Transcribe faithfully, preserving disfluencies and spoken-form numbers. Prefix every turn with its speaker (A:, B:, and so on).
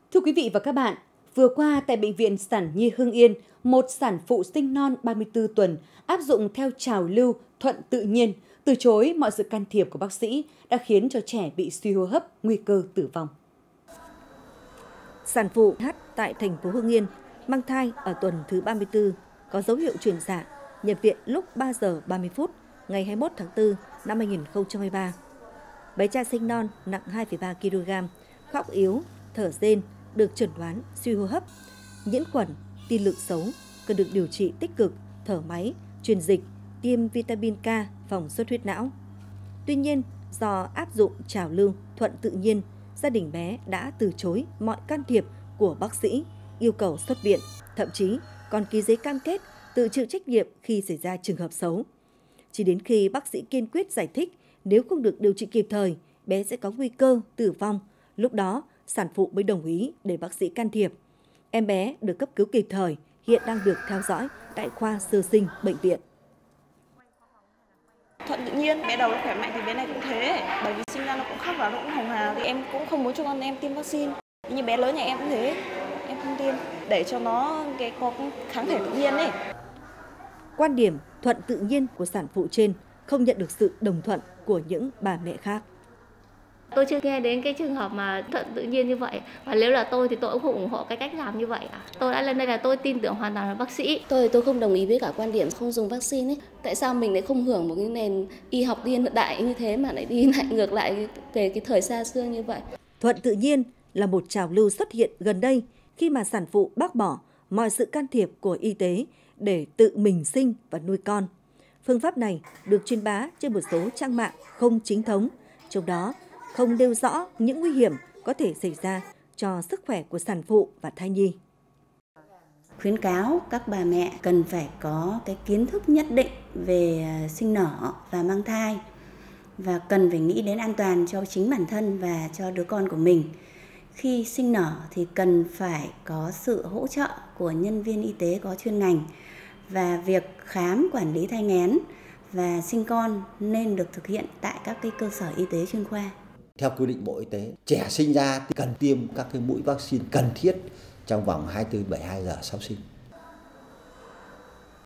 A: Thưa quý vị và các bạn, vừa qua tại Bệnh viện Sản Nhi Hưng Yên, một sản phụ sinh non ba mươi tư tuần áp dụng theo trào lưu thuận tự nhiên, từ chối mọi sự can thiệp của bác sĩ đã khiến cho trẻ bị suy hô hấp, nguy cơ tử vong.
B: Sản phụ H tại thành phố Hưng Yên mang thai ở tuần thứ ba mươi tư có dấu hiệu chuyển dạ, nhập viện lúc ba giờ ba mươi phút ngày hai mươi mốt tháng tư năm hai nghìn không trăm hai mươi ba. Bé trai sinh non nặng hai phẩy ba ki lô gam, khóc yếu, thở rên, được chẩn đoán suy hô hấp, nhiễm khuẩn, tiên lượng xấu, cần được điều trị tích cực, thở máy, truyền dịch, tiêm vitamin K phòng xuất huyết não. Tuy nhiên, do áp dụng trào lưu thuận tự nhiên, gia đình bé đã từ chối mọi can thiệp của bác sĩ, yêu cầu xuất viện, thậm chí còn ký giấy cam kết tự chịu trách nhiệm khi xảy ra trường hợp xấu. Chỉ đến khi bác sĩ kiên quyết giải thích nếu không được điều trị kịp thời, bé sẽ có nguy cơ tử vong, lúc đó sản phụ mới đồng ý để bác sĩ can thiệp. Em bé được cấp cứu kịp thời, hiện đang được theo dõi tại khoa sơ sinh bệnh viện.
C: Thuận tự nhiên, bé đầu nó khỏe mạnh thì bé này cũng thế, bởi vì sinh ra nó cũng khóc và nó cũng hồng hào, thì em cũng không muốn cho con em tiêm vaccine. Nhưng bé lớn nhà em cũng thế, em không tiêm để cho nó cái có kháng thể tự nhiên ấy.
B: Quan điểm thuận tự nhiên của sản phụ trên không nhận được sự đồng thuận của những bà mẹ khác.
D: Tôi chưa nghe đến cái trường hợp mà thuận tự nhiên như vậy. Và nếu là tôi thì tôi cũng không ủng hộ cái cách làm như vậy. Tôi đã lên đây là tôi tin tưởng hoàn toàn vào bác sĩ.
E: Tôi tôi không đồng ý với cả quan điểm không dùng vaccine ấy. Tại sao mình lại không hưởng một cái nền y học hiện đại như thế mà lại đi lại ngược lại về cái thời xa xưa như vậy?
B: Thuận tự nhiên là một trào lưu xuất hiện gần đây khi mà sản phụ bác bỏ mọi sự can thiệp của y tế để tự mình sinh và nuôi con. Phương pháp này được truyền bá trên một số trang mạng không chính thống, trong đó không nêu rõ những nguy hiểm có thể xảy ra cho sức khỏe của sản phụ và thai nhi.
F: Khuyến cáo các bà mẹ cần phải có cái kiến thức nhất định về sinh nở và mang thai và cần phải nghĩ đến an toàn cho chính bản thân và cho đứa con của mình. Khi sinh nở thì cần phải có sự hỗ trợ của nhân viên y tế có chuyên ngành và việc khám quản lý thai nghén và sinh con nên được thực hiện tại các cái cơ sở y tế chuyên khoa.
G: Theo quy định Bộ Y tế, trẻ sinh ra thì cần tiêm các cái mũi vaccine cần thiết trong vòng hai mươi tư đến bảy mươi hai giờ sau sinh.